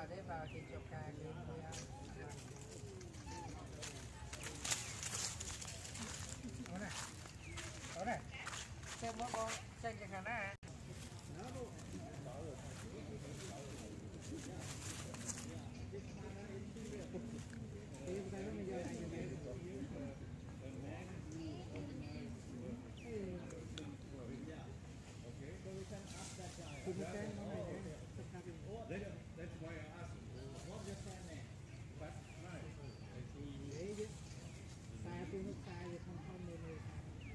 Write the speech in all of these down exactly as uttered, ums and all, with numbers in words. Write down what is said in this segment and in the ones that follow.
vào đấy vào thì chụp cài được đó này đó này xem bó con tranh cái khả năng That's why I asked you. What just stand there? But right. sai tôi nước sai thì không không nên người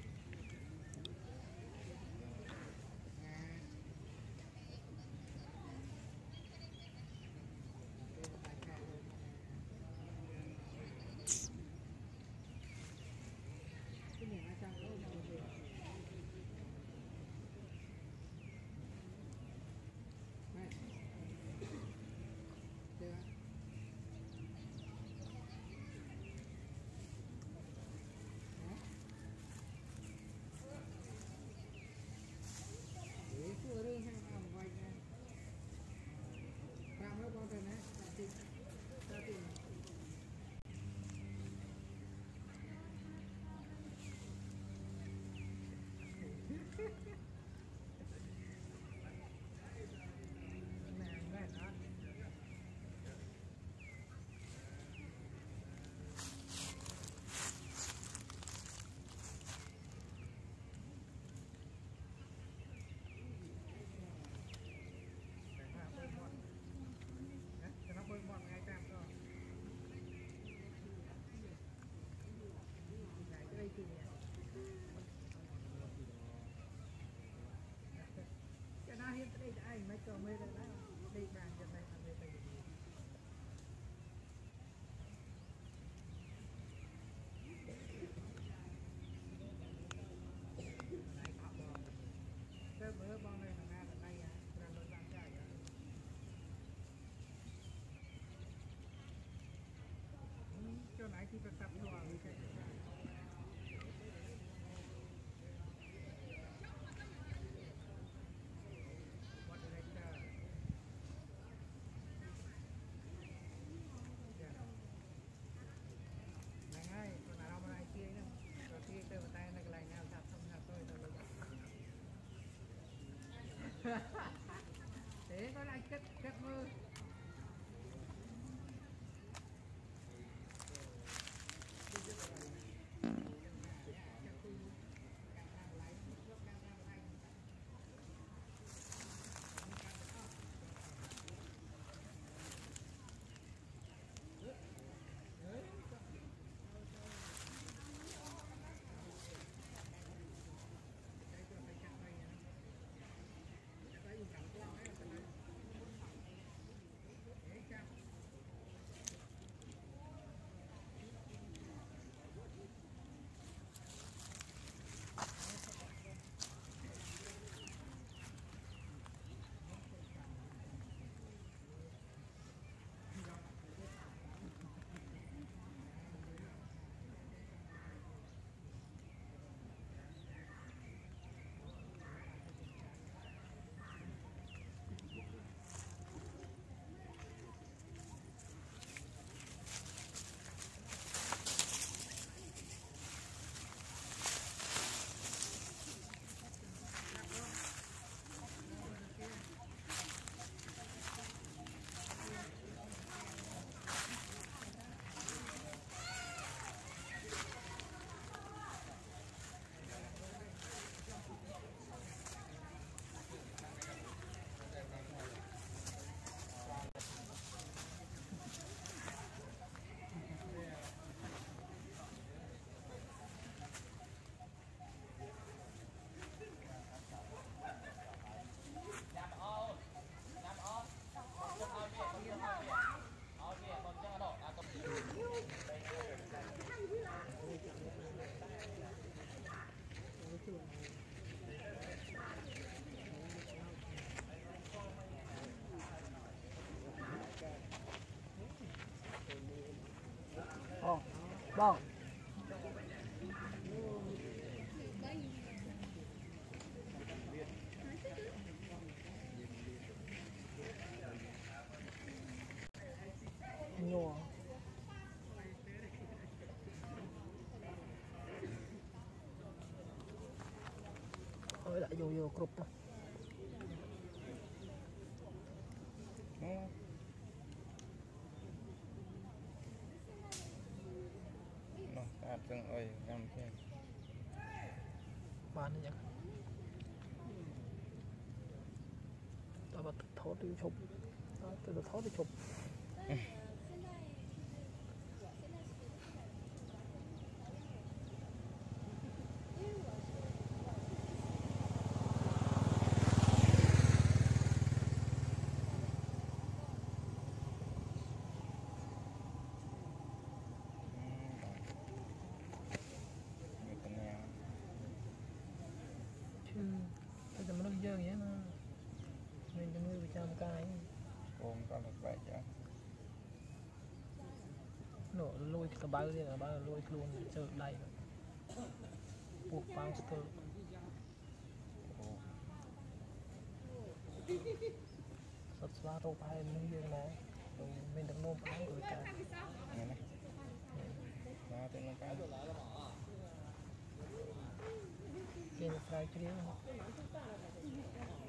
cái miệng ở trong có một điều này được cứ rơi sang vòng quanh ra làm nó con tên đấy là tìm ra tìm làm này đó nó bơi mòn ngay tam rồi này cái đây thì cái nào hiện tại đây anh mấy trò mê đây đó đây bàn cho này làm về đây này họ bò cái bữa bò này thằng nào ở đây à làm nó làm cái gì chỗ này thì phải tập hòa với cái what did I tell này ngay chỗ nào đâu mà này kia nữa rồi kia tôi vào tay này cái này nào tập xong nào tôi tôi lấy thế có lại kết kết mơ Ồ, vâng. vô vô cục đó nó tạt rừng ơi làm kia bán như vậy tao bắt thốt đi chụp tao tự thốt đi chụp chứ taoจะมาเลือกเยอะอย่างเงี้ยนะmìnhจะnuôiประจำกาย ôm con được vậy chứ nổ lôi cái bao đi là bao lôi luôn chờ đầy buộc bao từ sắp xóa rô hai mươi dương này rồi mình được nôm bán rồi cả này này nó tên nó cá kia là fry chưa